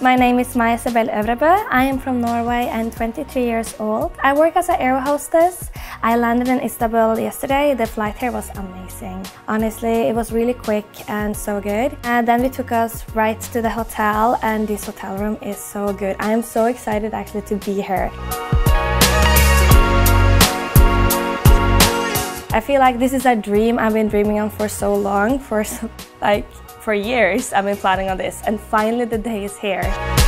My name is Maja Isabel Øvrebø. I am from Norway and 23 years old. I work as an air hostess. I landed in Istanbul yesterday. The flight here was amazing. Honestly, it was really quick and so good. And then we took us right to the hotel, and this hotel room is so good. I am so excited actually to be here. I feel like this is a dream I've been dreaming on for so long, for years I've been planning on this, and finally the day is here.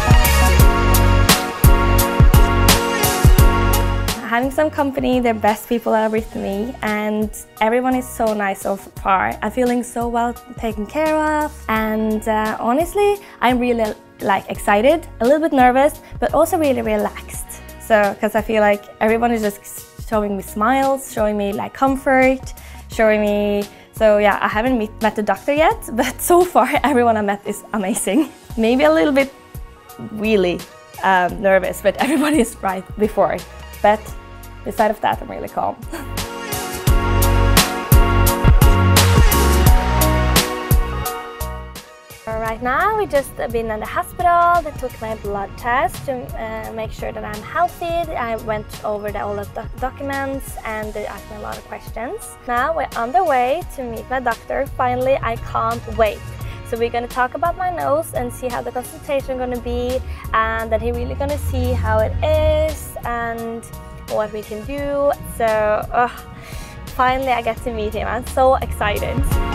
Having some company, the best people are with me, and everyone is so nice so far. I'm feeling so well taken care of, and honestly, I'm really excited, a little bit nervous, but also really relaxed. So, because I feel like everyone is just showing me smiles, showing me comfort, showing me. So yeah, I haven't met the doctor yet, but so far everyone I met is amazing. Maybe a little bit really nervous, but everyone is right before. But beside of that, I'm really calm. Right now, we just been in the hospital. They took my blood test to make sure that I'm healthy. I went over all the documents, and they asked me a lot of questions. Now we're on the way to meet my doctor. Finally, I can't wait. So we're going to talk about my nose and see how the consultation is going to be, and then he's really going to see how it is and what we can do. So finally I get to meet him. I'm so excited.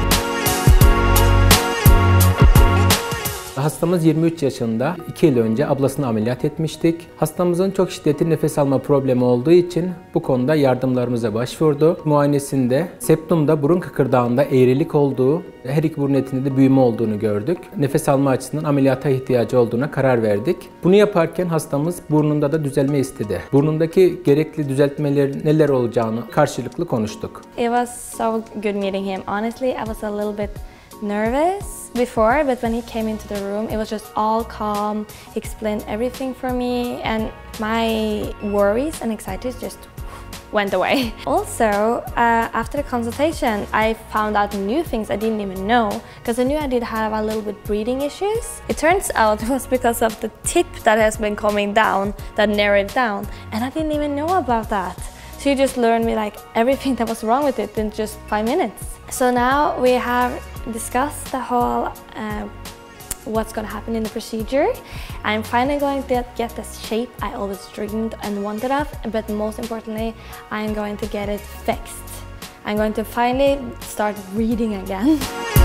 Hastamız 23 yaşında. 2 yıl önce ablasını ameliyat etmiştik. Hastamızın çok şiddetli nefes alma problemi olduğu için bu konuda yardımlarımıza başvurdu. Muayenesinde septumda burun kıkırdağında eğrilik olduğu, her iki burun etinde de büyüme olduğunu gördük. Nefes alma açısından ameliyata ihtiyacı olduğuna karar verdik. Bunu yaparken hastamız burnunda da düzelme istedi. Burnundaki gerekli düzeltmelerin neler olacağını karşılıklı konuştuk. It was so good meeting him. Honestly, I was a little bit nervous before, but when he came into the room, it was just all calm. He explained everything for me, and my worries and anxieties just went away. Also, after the consultation, I found out new things I didn't even know, because I knew I did have a little bit breathing issues. It turns out it was because of the tip that has been coming down, that narrowed down, and I didn't even know about that. So you just learned me everything that was wrong with it in just 5 minutes. So now we have discussed the whole what's going to happen in the procedure. I'm finally going to get the shape I always dreamed and wanted of, but most importantly, I'm going to get it fixed. I'm going to finally start reading again.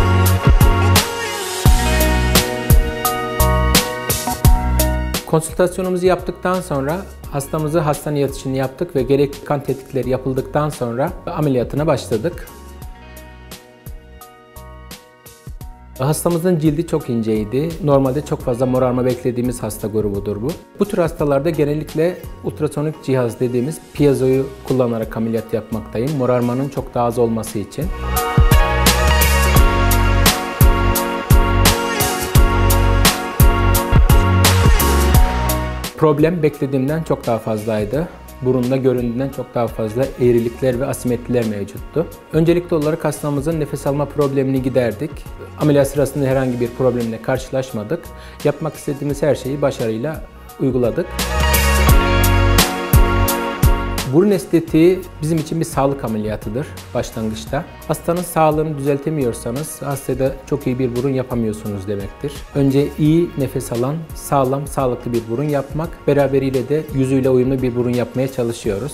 Konsültasyonumuzu yaptıktan sonra hastamızı hastane yatışını yaptık ve gerekli kan tetkikleri yapıldıktan sonra ameliyatına başladık. Hastamızın cildi çok inceydi. Normalde çok fazla morarma beklediğimiz hasta grubudur bu. Bu tür hastalarda genellikle ultrasonik cihaz dediğimiz piezoyu kullanarak ameliyat yapmaktayım. Morarmanın çok daha az olması için. Problem beklediğimden çok daha fazlaydı. Burunda göründüğünden çok daha fazla eğrilikler ve asimetriler mevcuttu. Öncelikli olarak hastamızın nefes alma problemini giderdik. Ameliyat sırasında herhangi bir problemle karşılaşmadık. Yapmak istediğimiz her şeyi başarıyla uyguladık. Burun estetiği bizim için bir sağlık ameliyatıdır başlangıçta. Hastanın sağlığını düzeltemiyorsanız hastaya çok iyi bir burun yapamıyorsunuz demektir. Önce iyi nefes alan, sağlam, sağlıklı bir burun yapmak, beraberiyle de yüzüyle uyumlu bir burun yapmaya çalışıyoruz.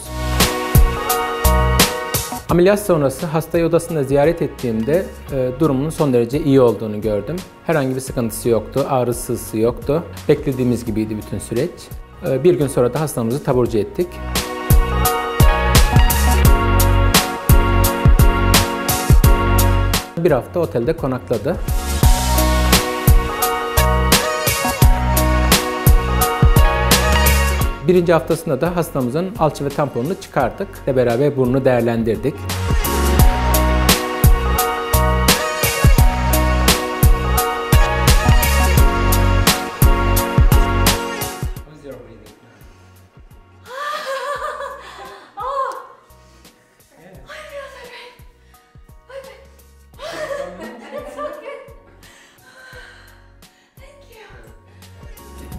Ameliyat sonrası hastayı odasında ziyaret ettiğimde durumunun son derece iyi olduğunu gördüm. Herhangi bir sıkıntısı yoktu, ağrısı yoktu. Beklediğimiz gibiydi bütün süreç. Bir gün sonra da hastamızı taburcu ettik. Bir hafta otelde konakladı. Birinci haftasında da hastamızın alçı ve tamponunu çıkardık ve beraber burnunu değerlendirdik.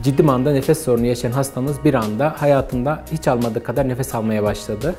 ciddi manada nefes sorunu yaşayan hastamız bir anda hayatında hiç almadığı kadar nefes almaya başladı.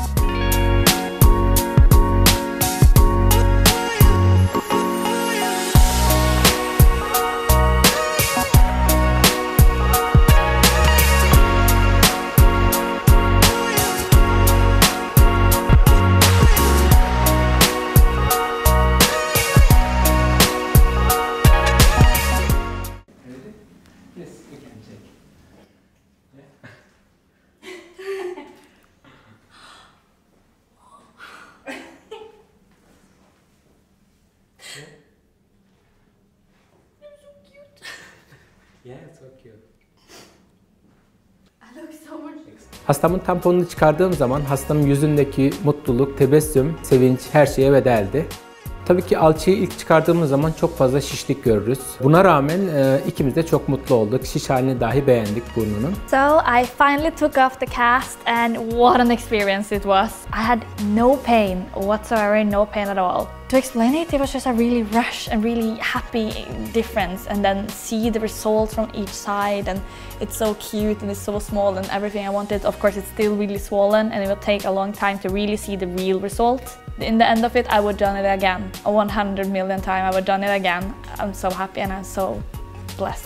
Hastamın tamponunu çıkardığım zaman hastamın yüzündeki mutluluk, tebessüm, sevinç her şeye bedeldi. Tabii ki alçıyı ilk çıkardığımız zaman çok fazla şişlik görürüz. Buna rağmen ikimiz de çok mutlu olduk. Şiş halini dahi beğendik burnunun. So I finally took off the cast and what an experience it was. I had no pain whatsoever, no pain at all. To explain it, it was just a really rush and really happy difference, and then see the results from each side, and it's so cute and it's so small and everything I wanted. Of course, it's still really swollen and it will take a long time to really see the real result. In the end of it, I would done it again. 100 million times I would done it again. I'm so happy and I'm so blessed.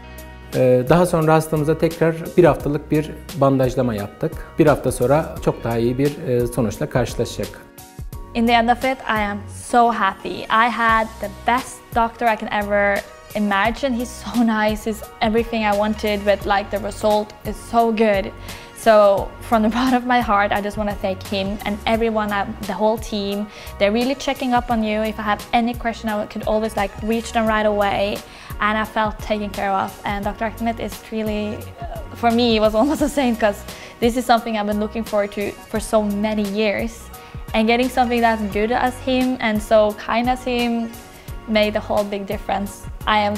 Daha sonra hastamıza tekrar bir haftalık bir bandajlama yaptık. Bir hafta sonra çok daha iyi bir sonuçla karşılaşacak. In the end of it, I am so happy. I had the best doctor I can ever imagine. He's so nice, he's everything I wanted, but like the result is so good. So from the bottom of my heart, I just want to thank him and everyone, the whole team. They're really checking up on you. If I have any question, I could always like reach them right away, and I felt taken care of. And Dr. Ahmet is really, for me, it was almost the same, because this is something I've been looking forward to for so many years. And getting something that's good as him and so kind as him made a whole big difference. I am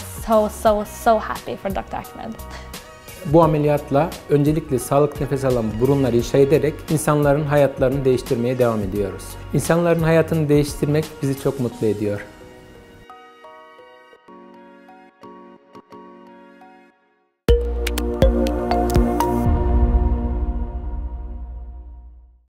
so happy for Dr. Ahmet. Bu ameliyatla öncelikle sağlıklı nefes alan burunları inşa ederek insanların hayatlarını değiştirmeye devam ediyoruz. İnsanların hayatını değiştirmek bizi çok mutlu ediyor.